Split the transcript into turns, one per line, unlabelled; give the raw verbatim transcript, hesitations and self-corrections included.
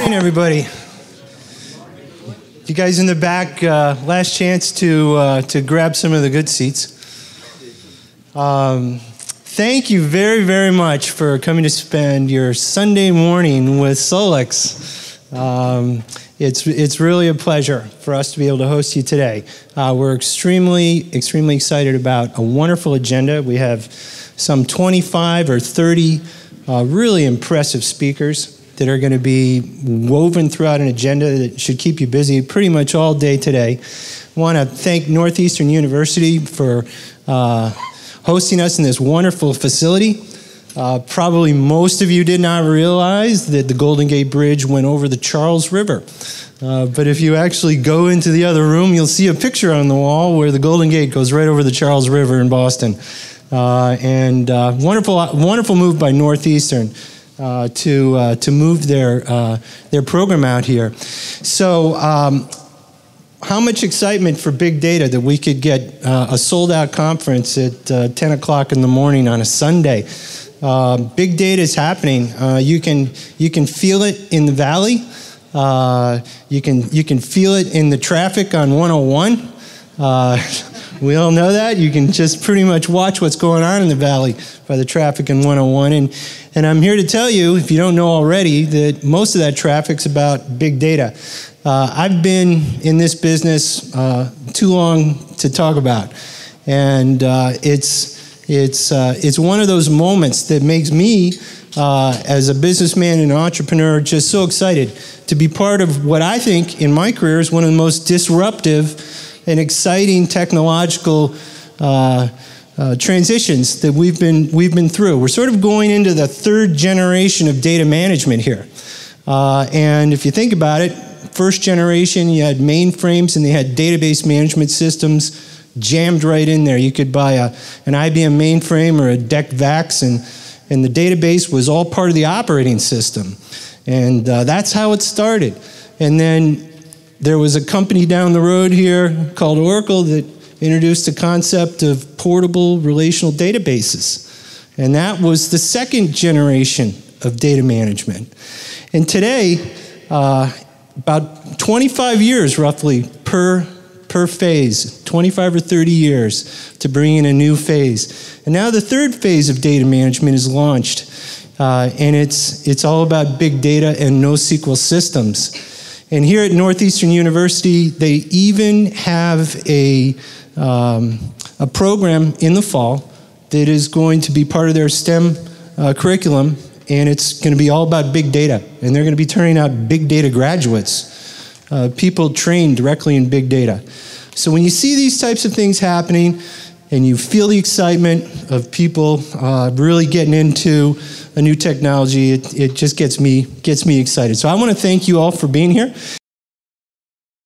morning, everybody. You guys in the back, uh, last chance to uh, to grab some of the good seats. Um, thank you very, very much for coming to spend your Sunday morning with Solix. Um, it's it's really a pleasure for us to be able to host you today. Uh, we're extremely, extremely excited about a wonderful agenda. We have some twenty-five or thirty uh, really impressive speakers that are going to be woven throughout an agenda that should keep you busy pretty much all day today. I want to thank Northeastern University for uh, hosting us in this wonderful facility. Uh, probably most of you did not realize that the Golden Gate Bridge went over the Charles River. Uh, but if you actually go into the other room, you'll see a picture on the wall where the Golden Gate goes right over the Charles River in Boston. Uh, and uh, wonderful, wonderful move by Northeastern. Uh, to uh, to move their uh, their program out here. So um, how much excitement for big data that we could get uh, a sold out conference at uh, ten o'clock in the morning on a Sunday. Uh, big data is happening. Uh, you can you can feel it in the valley. Uh, you can you can feel it in the traffic on one oh one. Uh, we all know that. You can just pretty much watch what's going on in the valley by the traffic in one oh one. And And I'm here to tell you, if you don't know already, that most of that traffic's about big data. Uh, I've been in this business uh, too long to talk about, and uh, it's it's uh, it's one of those moments that makes me, uh, as a businessman and entrepreneur, just so excited to be part of what I think in my career is one of the most disruptive and exciting technological Uh, Uh, transitions that we've been we've been through. We're sort of going into the third generation of data management here. Uh, and if you think about it, first generation, you had mainframes and they had database management systems jammed right in there. You could buy a, an I B M mainframe or a D E C VAX, and, and the database was all part of the operating system. And uh, that's how it started. And then there was a company down the road here called Oracle that introduced the concept of portable relational databases. And that was the second generation of data management. And today, uh, about twenty-five years roughly per, per phase, twenty-five or thirty years to bring in a new phase. And now the third phase of data management is launched. Uh, and it's, it's all about big data and NoSQL systems. And here at Northeastern University, they even have a Um, a program in the fall that is going to be part of their STEM uh, curriculum, and it's going to be all about big data. And they're going to be turning out big data graduates, uh, people trained directly in big data. So when you see these types of things happening, and you feel the excitement of people uh, really getting into a new technology, it, it just gets me gets me excited. So I want to thank you all for being here.